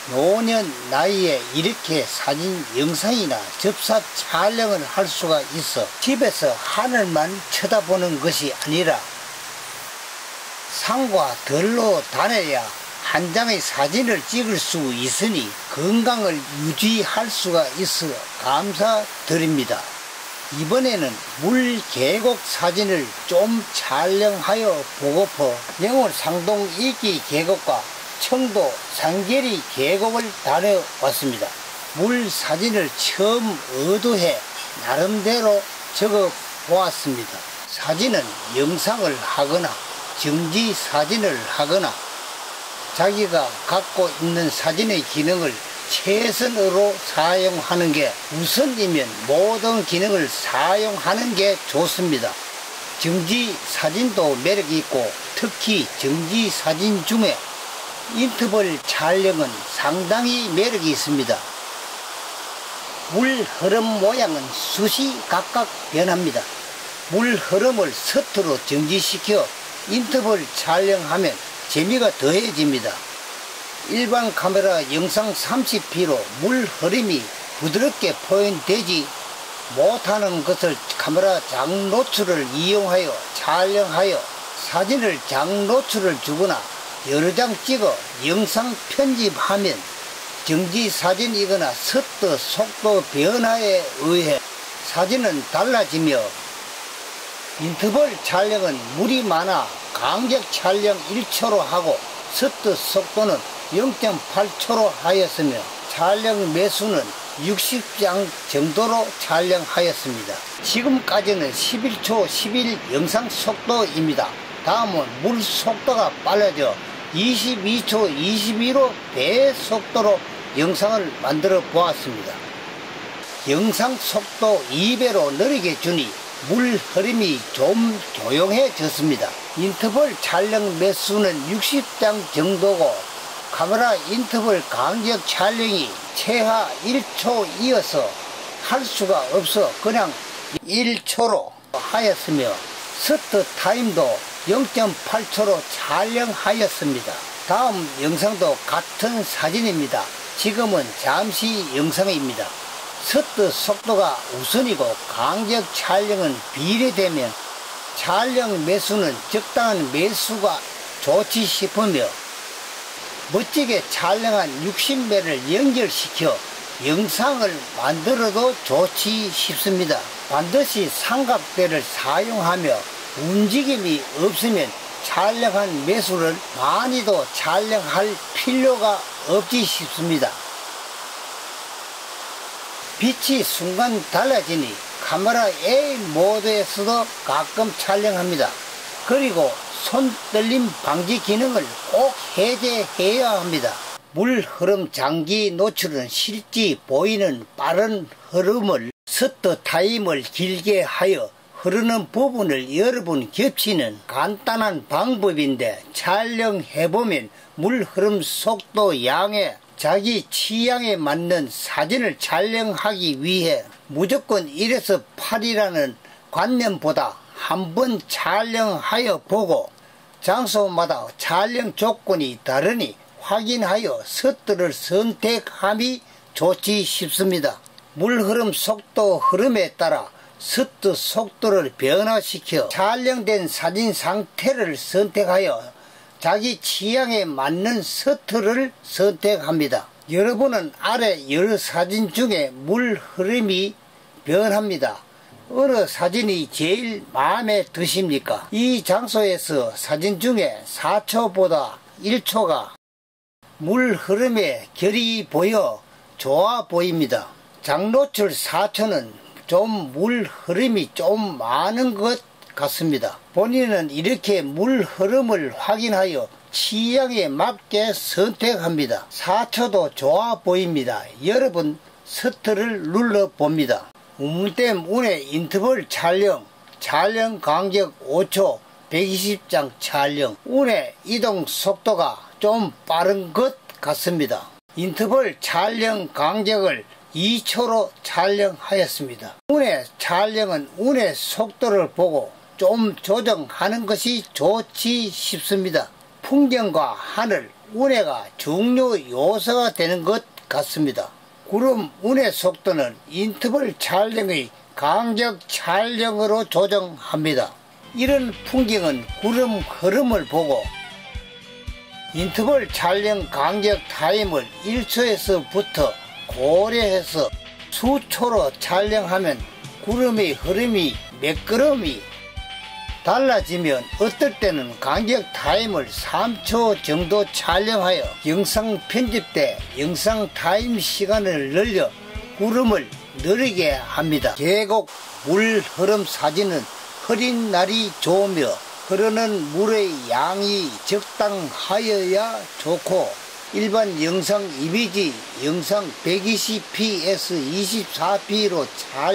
노년 나이에 이렇게 사진 영상이나 접사 촬영을 할 수가 있어 집에서 하늘만 쳐다보는 것이 아니라 산과 들로 다녀야 한 장의 사진을 찍을 수 있으니 건강을 유지할 수가 있어 감사드립니다. 이번에는 물 계곡 사진을 좀 촬영하여 보고파 영월 상동 이기 계곡과 청도 상계리 계곡을 다녀왔습니다. 물 사진을 처음 의도해 나름대로 적어 보았습니다. 사진은 영상을 하거나 정지 사진을 하거나 자기가 갖고 있는 사진의 기능을 최선으로 사용하는 게 우선이면 모든 기능을 사용하는 게 좋습니다. 정지 사진도 매력이 있고 특히 정지 사진 중에 인터벌 촬영은 상당히 매력이 있습니다. 물 흐름 모양은 수시 각각 변합니다. 물 흐름을 서투로 정지시켜 인터벌 촬영하면 재미가 더해집니다. 일반 카메라 영상 30p로 물 흐름이 부드럽게 표현되지 못하는 것을 카메라 장노출을 이용하여 촬영하여 사진을 장노출을 주거나 여러 장 찍어 영상 편집하면 정지 사진이거나 셔터 속도 변화에 의해 사진은 달라지며 인터벌 촬영은 물이 많아 간격 촬영 1초로 하고 셔터 속도는 0.8초로 하였으며 촬영 매수는 60장 정도로 촬영하였습니다. 지금까지는 11초 11 영상 속도입니다. 다음은 물 속도가 빨라져 22초 22로 대속도로 영상을 만들어 보았습니다. 영상 속도 2배로 느리게 주니 물 흐름이 좀 조용해졌습니다. 인터벌 촬영 매수는 60장 정도고 카메라 인터벌 간격 촬영이 최하 1초이어서 할 수가 없어 그냥 1초로 하였으며 셔터 타임도 0.8초로 촬영하였습니다. 다음 영상도 같은 사진입니다. 지금은 잠시 영상입니다. 셔터 속도가 우선이고 간격 촬영은 비례되면 촬영 매수는 적당한 매수가 좋지 싶으며 멋지게 촬영한 60매를 연결시켜 영상을 만들어도 좋지 싶습니다. 반드시 삼각대를 사용하며 움직임이 없으면 촬영한 매수를 많이도 촬영할 필요가 없지 싶습니다. 빛이 순간 달라지니 카메라 A 모드에서도 가끔 촬영합니다. 그리고 손 떨림 방지 기능을 꼭 해제해야 합니다. 물 흐름 장기 노출은 실제 보이는 빠른 흐름을 셔터 타임을 길게 하여 흐르는 부분을 여러 번 겹치는 간단한 방법인데 촬영해보면 물 흐름 속도 양에 자기 취향에 맞는 사진을 촬영하기 위해 무조건 1에서 8이라는 관념보다 한번 촬영하여 보고 장소마다 촬영 조건이 다르니 확인하여 셔터를 선택함이 좋지 싶습니다. 물 흐름 속도 흐름에 따라 셔터 속도를 변화시켜 촬영된 사진 상태를 선택하여 자기 취향에 맞는 셔터를 선택합니다. 여러분은 아래 여러 사진 중에 물 흐름이 변합니다. 어느 사진이 제일 마음에 드십니까? 이 장소에서 사진 중에 4초보다 1초가 물 흐름에 결이 보여 좋아 보입니다. 장노출 4초는 좀 물 흐름이 좀 많은 것 같습니다. 본인은 이렇게 물 흐름을 확인하여 취향에 맞게 선택합니다. 4초도 좋아 보입니다. 여러분 셔터를 눌러 봅니다. 우물댐 운해 인터벌 촬영, 촬영 간격 5초, 120장 촬영, 운해 이동 속도가 좀 빠른 것 같습니다. 인터벌 촬영 간격을 2초로 촬영하였습니다. 운해 촬영은 운해 속도를 보고 좀 조정하는 것이 좋지 싶습니다. 풍경과 하늘, 운해가 중요 요소가 되는 것 같습니다. 구름 운해 속도는 인터벌 촬영의 간격 촬영으로 조정합니다. 이런 풍경은 구름 흐름을 보고 인터벌 촬영 간격 타임을 1초에서부터 고려해서 수초로 촬영하면 구름의 흐름이 매끄러움이 달라지면 어떨 때는 간격 타임을 3초 정도 촬영하여 영상 편집 때 영상 타임 시간을 늘려 구름을 느리게 합니다. 계곡 물 흐름 사진은 흐린 날이 좋으며 흐르는 물의 양이 적당하여야 좋고 일반 영상 이미지 영상 120p에서 24p로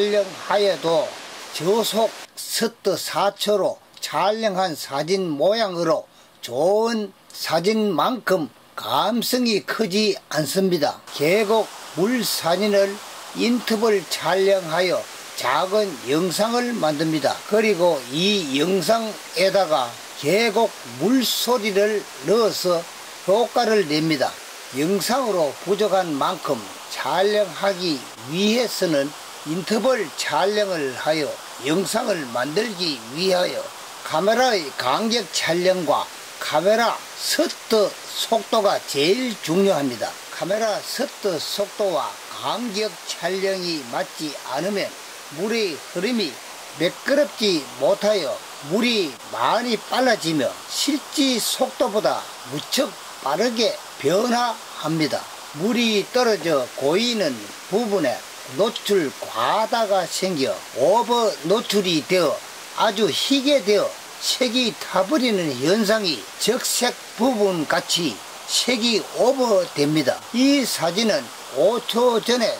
촬영하여도 저속 셔터 4초로 촬영한 사진 모양으로 좋은 사진만큼 감성이 크지 않습니다. 계곡 물 사진을 인터벌 촬영하여 작은 영상을 만듭니다. 그리고 이 영상에다가 계곡 물소리를 넣어서 효과를 냅니다. 영상으로 부족한 만큼 촬영하기 위해서는 인터벌 촬영을 하여 영상을 만들기 위하여 카메라의 간격 촬영과 카메라 셔터 속도가 제일 중요합니다. 카메라 셔터 속도와 간격 촬영이 맞지 않으면 물의 흐름이 매끄럽지 못하여 물이 많이 빨라지며 실제 속도보다 무척 빠르게 변화합니다. 물이 떨어져 고이는 부분에 노출 과다가 생겨 오버 노출이 되어 아주 희게 되어 색이 타버리는 현상이 적색 부분 같이 색이 오버됩니다. 이 사진은 5초 전에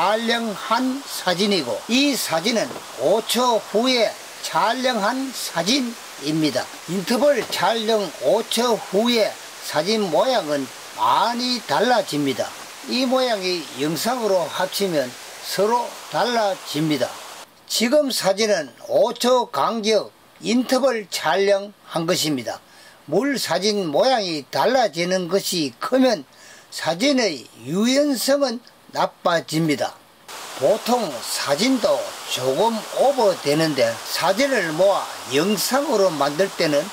촬영한 사진이고 이 사진은 5초 후에 촬영한 사진입니다. 인터벌 촬영 5초 후에 사진 모양은 많이 달라집니다. 이 모양이 영상으로 합치면 서로 달라집니다. 지금 사진은 5초 간격 인터벌 촬영한 것입니다. 물 사진 모양이 달라지는 것이 크면 사진의 유연성은 나빠집니다. 보통 사진도 조금 오버되는데 사진을 모아 영상으로 만들 때는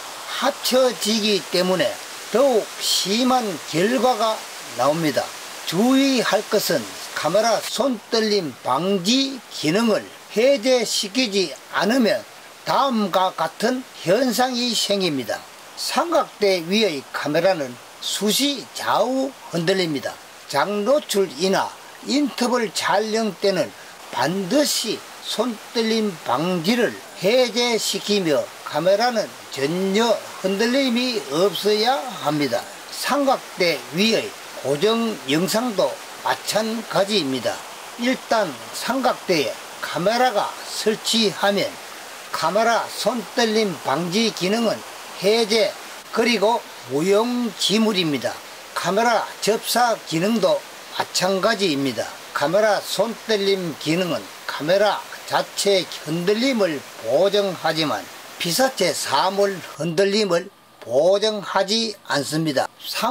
합쳐지기 때문에 더욱 심한 결과가 나옵니다. 주의할 것은 카메라 손떨림 방지 기능을 해제시키지 않으면 다음과 같은 현상이 생깁니다. 삼각대 위의 카메라는 수시 좌우 흔들립니다. 장노출이나 인터벌 촬영 때는 반드시 손떨림 방지를 해제시키며 카메라는 전혀 흔들림이 없어야 합니다. 삼각대 위의 고정 영상도 마찬가지입니다. 일단 삼각대에 카메라가 설치하면 카메라 손떨림 방지 기능은 해제 그리고 무용지물입니다. 카메라 접사 기능도 마찬가지입니다. 카메라 손떨림 기능은 카메라 자체 흔들림을 보정하지만 피사체 사물 흔들림을 보정하지 않습니다.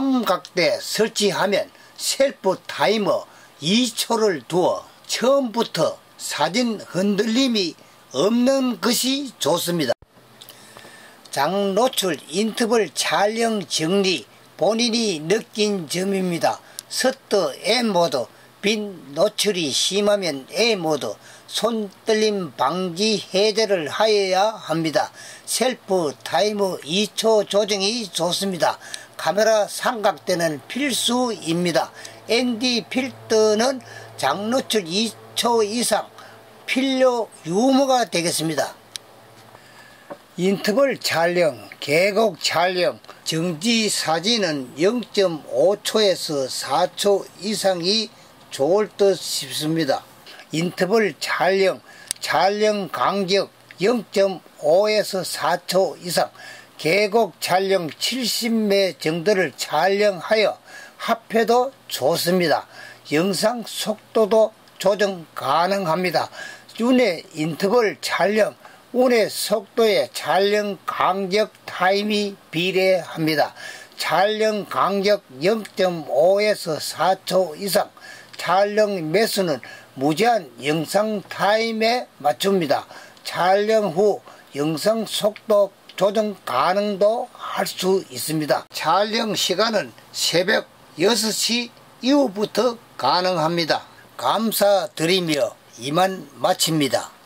삼각대 설치하면 셀프 타이머 2초를 두어 처음부터 사진 흔들림이 없는 것이 좋습니다. 장노출 인터벌 촬영 정리 본인이 느낀 점입니다. 셔터 M 모드, 빈 노출이 심하면 A 모드, 손떨림 방지 해제를 하여야 합니다. 셀프 타이머 2초 조정이 좋습니다. 카메라 삼각대는 필수입니다. ND 필터는 장노출 2초 이상 필요 유무가 되겠습니다. 인터벌 촬영, 계곡 촬영, 정지 사진은 0.5초에서 4초 이상이 좋을 듯 싶습니다. 인터벌 촬영, 촬영 간격 0.5에서 4초 이상, 계곡 촬영 70매 정도를 촬영하여 합해도 좋습니다. 영상 속도도 조정 가능합니다. 운해 인터벌 촬영, 운해 속도에 촬영 간격 타임이 비례합니다. 촬영 간격 0.5에서 4초 이상, 촬영 매수는 무제한 영상 타임에 맞춥니다. 촬영 후 영상 속도 조정 가능도 할 수 있습니다. 촬영 시간은 새벽 6시 이후부터 가능합니다. 감사드리며 이만 마칩니다.